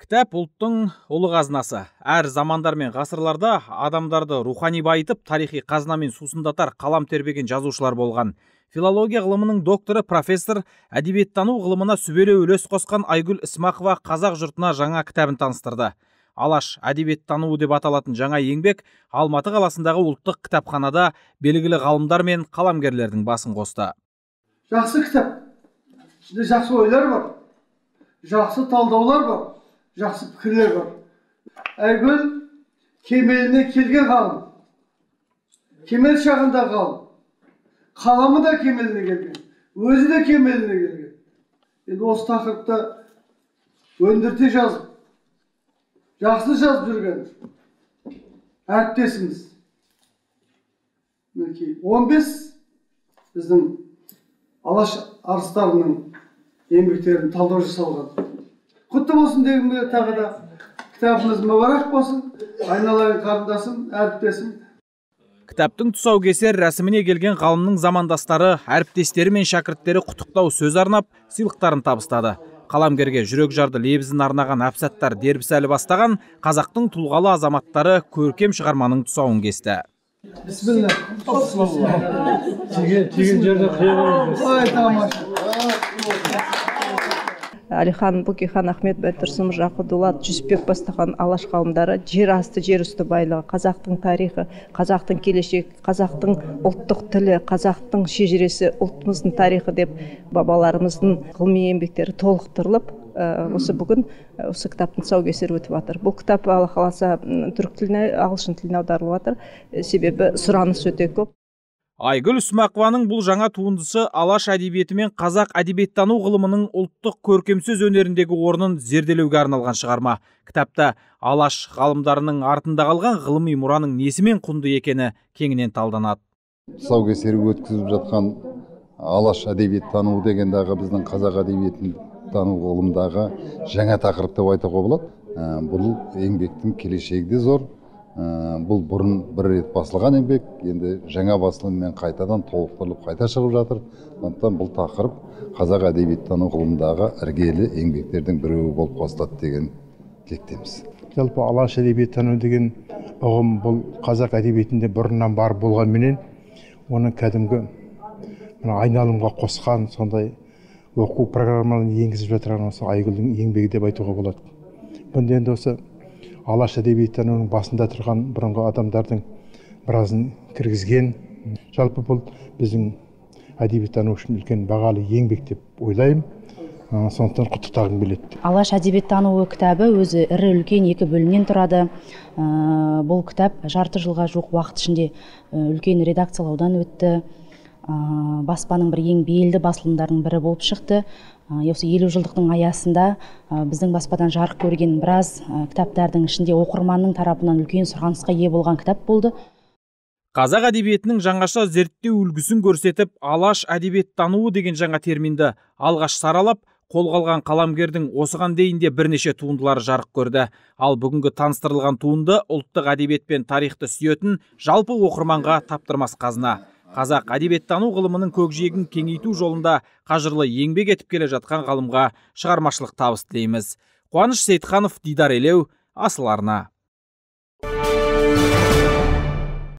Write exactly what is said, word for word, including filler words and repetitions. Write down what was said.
Кітап ұлттың ұлы қазынасы. Әр замандар мен ғасырларда адамдарды рухани байытып, тарихи қазынамен сусындатар қалам тербеген жазушылар болған. Филология ғылымының докторы, профессор, әдебиеттану ғылымына сүбелі үлес қосқан Айгүл Ісмақова қазақ жұртына жаңа кітабын таныстырды. Алаш әдебиеттануы деп аталатын жаңа еңбек Алматы қаласындағы ұлттық кітапханада белгілі ғалымдар мен қаламгерлердің басын қосты. Жақсы кітап. Ішінде жақсы ойлар бар, жақсы талдаулар бар, жақсы пікірлер бар. Айгүл кемеліне келген ғалым, кемел шағында ғалым, қаламы да кемеліне келген, өзі де кемеліне келген. Енді осы тақырыпта өндірте жазып, жақсы жазып жүрген әріптесіміз. он бес біздің алаш арыстарының еңбектерін талдау жасалған. Құтты болсын дегенге тағы да кітабымыз мүбәрәк болсын, айналайын қарындасым, әріптесім. Кітаптың тұсаукесер рәсіміне келген ғалымның замандастары, әріптестері мен шәкірттері құттықтау сөз арнап, сыйлықтарын табыстады. Қаламгерге жүрек жарды лебізін арнаған Әбсаттар Дербісәлі бастаған қазақтың тұлғалы азаматтары көркем шығарманың тұсауын кесті. Бисмилlah. Теген жерде қиялымыз. Ой, тамаша. Әлихан Бөкейхан Ахмет Байтұрсынов, Жақып Дулат, Жүсіпбек бастаған алаш қауымдары жер асты жер үсті байлығы, қазақтың тарихы, қазақтың келешегі, қазақтың ұлттық тілі, қазақтың шежіресі, ұлтымыздың тарихы деп бабаларымыздың ғылыми еңбектері толықтырылып, осы бүгін осы кітаптың тұсаукесері өтіп жатыр. Бұл кітап Алла қаласа түрік тіліне, ағылшын тіліне аударылып жатыр, себебі сұраныс өте көп. Айгүл Ісмақованың бұл жаңа туындысы алаш әдебиеті мен қазақ әдебиеттану ғылымының ұлттық көркемсөз өнеріндегі орнын зерделеуге арналған шығарма. Кітапта алаш ғалымдарының артында қалған ғылыми мұраның несімен құнды екені кеңінен талданады. Тұсаукесері өткізіп жатқан алаш әдебиеттануы дегендағы біздің қазақ әдебиеттану ғылымдағы жаңа тақырып деп айтуға болады. Бұл еңбектің келешегі де зор. Бұл бұрын бір рет басылған еңбек, енді жаңа басылыммен қайтадан толықтырылып қайта шығып жатыр. Сондықтан бұл тақырып қазақ әдебиеттану ғылымындағы іргелі еңбектердің біреуі болып қосылады деген тілектеміз. Жалпы алаш әдебиеттану деген ұғым бұл қазақ әдебиетінде бұрыннан бар болғанменен, оны кәдімгі айналымға қосқан, сондай оқу программаларын енгізіп жатырған осы Айгүлдің еңбегі деп айтуға болады. Бұнда енді осы алаш әдебиеттануының басында тұрған бұрынғы адамдардың біразын кіргізген. Жалпы бұл біздің әдебиеттану үшін үлкен бағалы еңбек деп ойлаймын. Сондықтан құттықтағым келеді. Алаш әдебиеттануы кітабы өзі ірі үлкен екі бөлімнен тұрады. Бұл кітап жарты жылға жуық уақыт ішінде үлкен редакциялаудан өтті. Баспаның бір ең белді басылымдарының бірі болып шықты. Осы елу жылдықтың аясында біздің баспадан жарық көрген біраз кітаптардың ішінде оқырманның тарапынан үлкен сұранысқа ие болған кітап болды. Қазақ әдебиетінің жаңаша зерттеу үлгісін көрсетіп, алаш әдебиеттануы деген жаңа терминді алғаш саралап, қолға алған қаламгердің осыған дейін де бірнеше туындылары жарық көрді. Ал бүгінгі таныстырылған туынды ұлттық әдебиет пен тарихты сүйетін жалпы оқырманға таптырмас қазына. Қазақ әдебиеттану ғылымының көкжиегін кеңейту жолында қажырлы еңбек етіп келе жатқан ғалымға шығармашылық табыс тілейміз. Қуаныш Сейтханов, Дидар Елеу, Асыл арна.